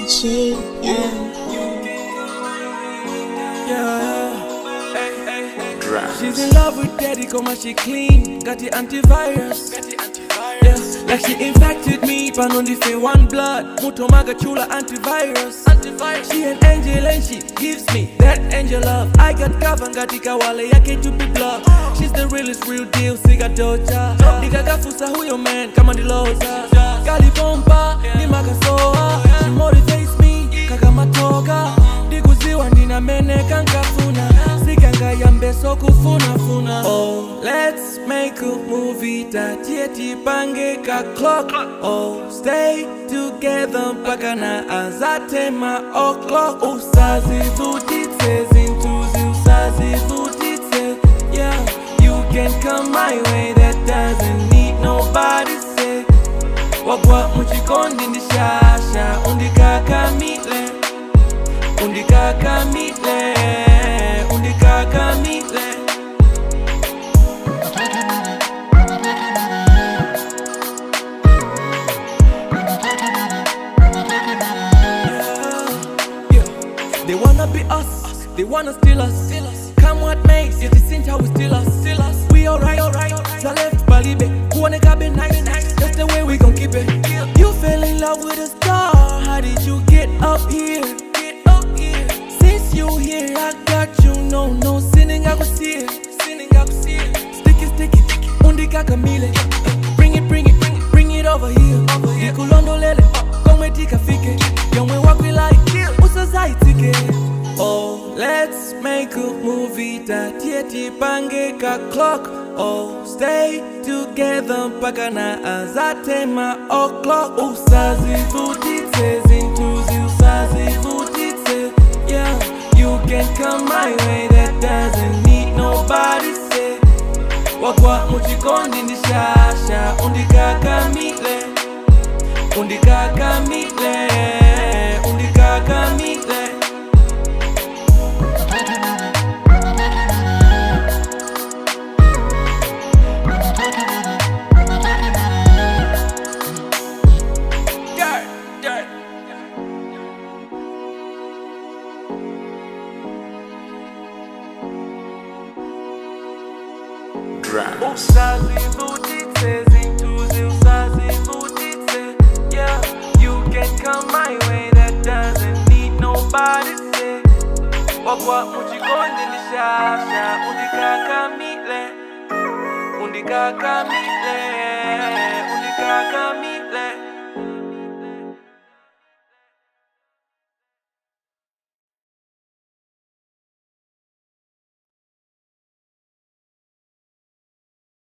She's in love with daddy, cause she clean. Got the antivirus. Yeah, like she infected me, but on the fake one blood. Muto maga chula antivirus. She an angel and she gives me that angel love. I got cover, ngatika wale yake to be blood. She's the realest real deal, siga doja. Nikaga fusa huyo man, kama ndiloza. Gali bomba, ni makasoa. She motivates me, kaka matoga. Diguziwa nina mene kankafuna. Sikanga yambeso kufuna. Oh, let's make a movie that yeti pange ka clock. Oh, stay together mpaka na azate ma o'clock. Usazi vutitse zintuzi usazi vutitse. Yeah, you can come my way, that doesn't need nobody say. Wagwa mchikondi ndishasha. Undikakamile, undikakamile, undikakamile. They wanna be us, they wanna steal us. Come what makes, yet it seems how we steal us. We alright, so left balibe. Kuoneka be nice, that's the way we gon' keep it. You fell in love with a star, how did you get up here? Since you here, I got you, no sinning, I go see it. Sticky, Undikakamile. Bring it over here. Dikulondo lele, kome tika fike. Yomwe wakwi like, usazai tike. Oh, let's make a movie that yeti pange ka clock. Oh, stay together mpaka na azate ma o'clock. Usazi vutitse zintuzi usazi vutitse. Yeah, you can come my way, that doesn't need nobody say. Wakwa mchikondi ndishasha. Undikakamile, undikakamile, undikakamile. Usazi vutitse zintuzi usazi vutitse. Yeah, you can come my way, that doesn't need nobody say. Wakwa mchikondi ndishasha. Undikakamile, undikakamile.